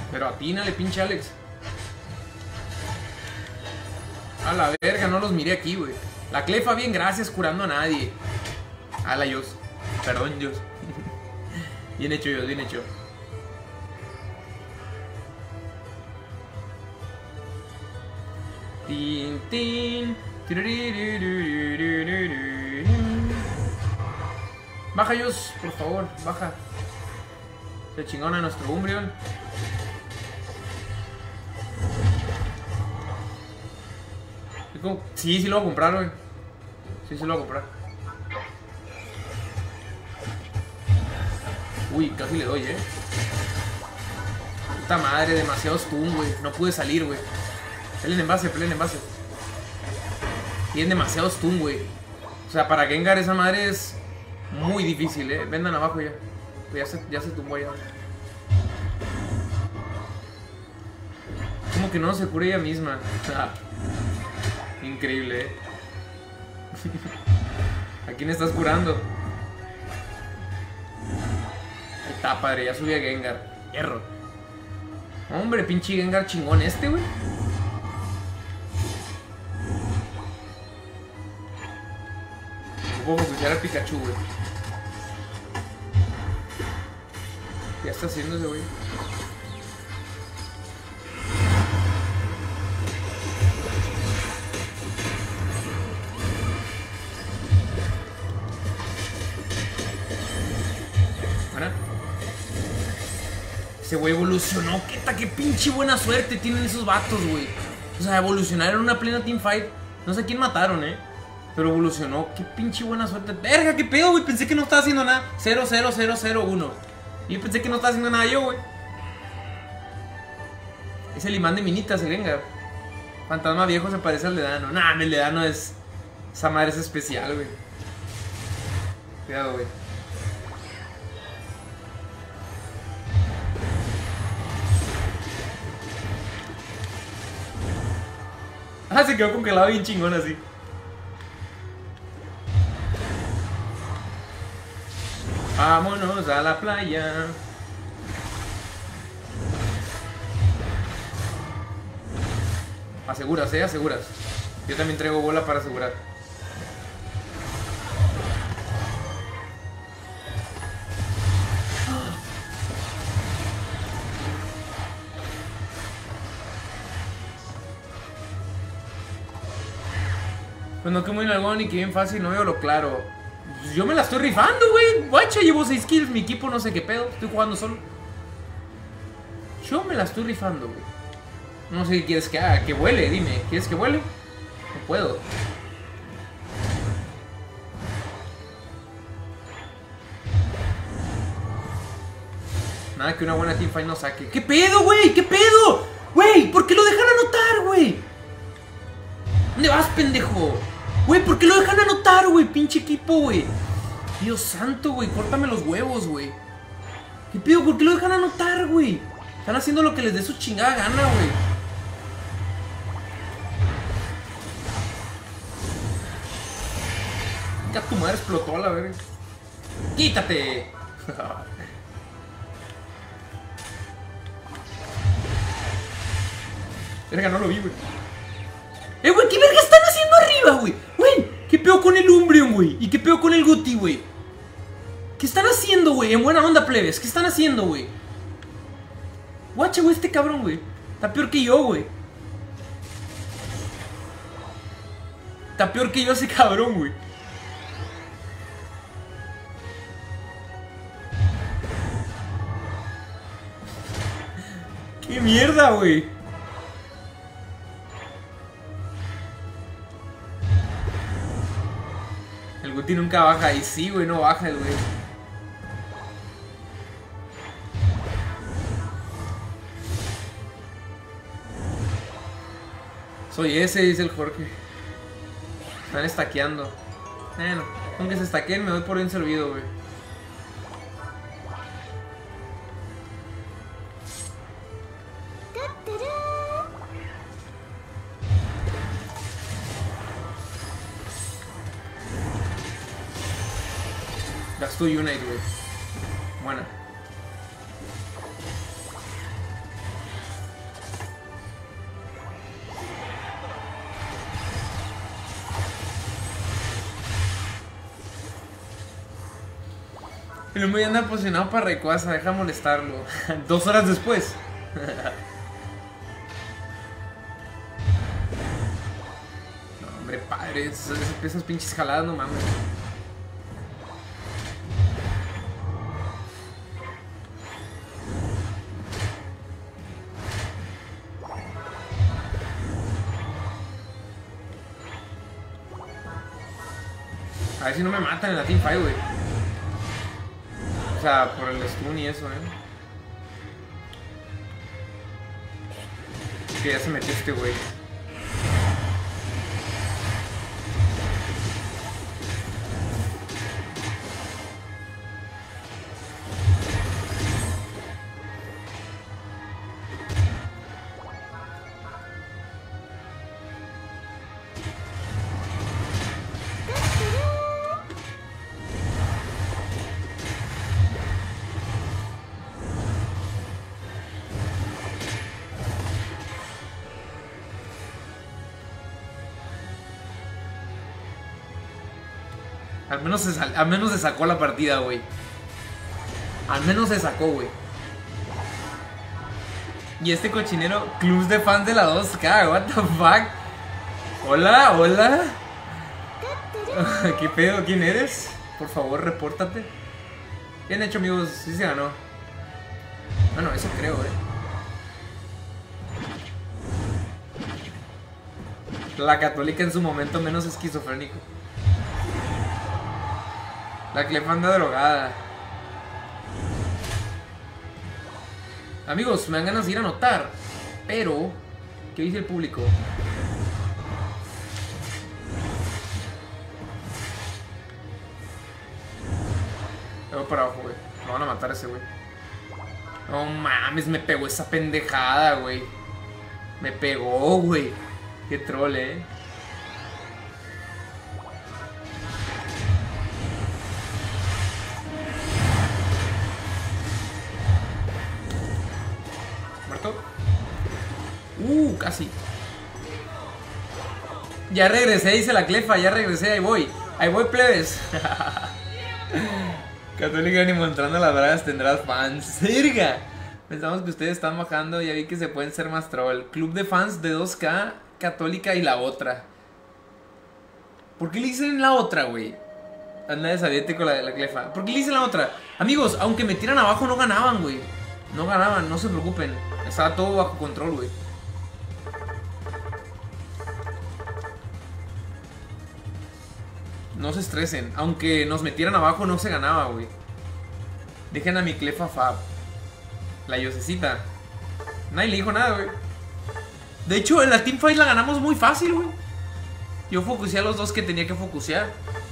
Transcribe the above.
Pero atínale, pinche Alex. A la verga, no los miré aquí, güey. La Clefa, bien, gracias, curando a nadie. A la Dios. Perdón, Dios. Bien hecho, Dios, bien hecho. Tin, tin. Baja, Dios, por favor, baja. Se chingona nuestro Umbreon. Sí, sí lo voy a comprar, güey. Sí, sí lo voy a comprar. Uy, casi le doy, Puta madre, demasiado stun, güey. No pude salir, güey. Peleen en base, peleen en base. Tienen demasiado stun, güey. O sea, para Gengar esa madre es muy difícil, Vendan abajo ya. Pues ya se tumbó ya. Como que no se cura ella misma. Increíble, ¿A quién estás curando? Ahí está, padre, ya subí a Gengar. Hierro. Hombre, pinche Gengar chingón este, güey. Puedo escuchar a Pikachu, güey. Ya está haciendo ese, güey. Ese güey evolucionó. ¿Qué pinche buena suerte tienen esos vatos, güey? O sea, evolucionar en una plena teamfight. No sé a quién mataron, pero evolucionó. Qué pinche buena suerte. Verga, qué pedo, güey. Pensé que no estaba haciendo nada. 0-0-0-0-1. Y pensé que no estaba haciendo nada yo, güey. Es el imán de minitas, el Gengar. Fantasma viejo se parece al Ledano. Nah, el Ledano es... Esa madre es especial, güey. Cuidado, güey. Ah, se quedó congelado bien chingón así. Vámonos a la playa. Aseguras, aseguras. Yo también traigo bola para asegurar. Pues no que muy nalgón y que bien fácil, no veo lo claro. Pues yo me la estoy rifando, güey. Guacha, llevo 6 kills, mi equipo no sé qué pedo. Estoy jugando solo. Yo me la estoy rifando, güey. No sé qué quieres que haga, que vuele, dime. ¿Quieres que vuele? No puedo. Nada que una buena teamfight no saque. ¿Qué pedo, güey? ¿Qué pedo? Güey, ¿por qué lo dejan anotar, güey? ¿Dónde vas, pendejo? Güey, ¿por qué lo dejan anotar, güey? Pinche equipo, güey. Dios santo, güey. Córtame los huevos, güey. ¿Qué pedo? ¿Por qué lo dejan anotar, güey? Están haciendo lo que les dé su chingada gana, güey. Ya tu madre explotó a la verga. ¡Quítate! Verga, no lo vi, güey. Güey, ¿qué verga están haciendo arriba, güey? Güey, ¿qué pedo con el Umbreon, güey? ¿Y qué pedo con el Guti, güey? ¿Qué están haciendo, güey? En buena onda, plebes. ¿Qué están haciendo, güey? Guacha, güey, este cabrón, güey. Está peor que yo, güey. Está peor que yo ese cabrón, güey. ¡Qué mierda, güey! El Guti nunca baja. Y sí, güey, no baja el güey. Soy ese, dice el Jorge. Están estaqueando. Bueno, aunque se estaqueen, me doy por bien servido, güey. Gasto Unite, güey. Buena. El hombre anda posicionado para Rayquaza, deja molestarlo. 2 horas después. No, hombre, padre, esas pinches jaladas, no mames. A ver si no me matan en la teamfight, güey. O sea, por el stun y eso, Que ya se metió este güey. Al menos se sacó la partida, güey. Al menos se sacó, güey. Y este cochinero, clubs de fans de la 2K, what the fuck. Hola, hola. ¿Qué pedo? ¿Quién eres? Por favor, repórtate. Bien hecho, amigos. Sí se ganó. Bueno, eso creo, La Católica en su momento menos esquizofrénico. La Clef anda drogada. Amigos, me dan ganas de ir a anotar. Pero, ¿qué dice el público? Me voy para abajo, güey. Me van a matar a ese güey. No mames, me pegó esa pendejada, güey. Me pegó, güey. Qué troll, Casi. Ya regresé, dice la Clefa, ya regresé, ahí voy, plebes. Católica ni mostrando las bragas tendrás fans. ¡Sirga! Pensamos que ustedes están bajando, ya vi que se pueden ser más troll. Club de fans de 2K, Católica y la otra. ¿Por qué le dicen la otra, güey? Anda desabiente con la Clefa. ¿Por qué le dicen la otra? Amigos, aunque me tiran abajo no ganaban, güey. No ganaban, no se preocupen. Estaba todo bajo control, güey. No se estresen. Aunque nos metieran abajo no se ganaba, güey. Dejen a mi Clefa Fab. La Yosecita. Nadie le dijo nada, güey. De hecho, en la teamfight la ganamos muy fácil, güey. Yo focuseé a los dos que tenía que focusear.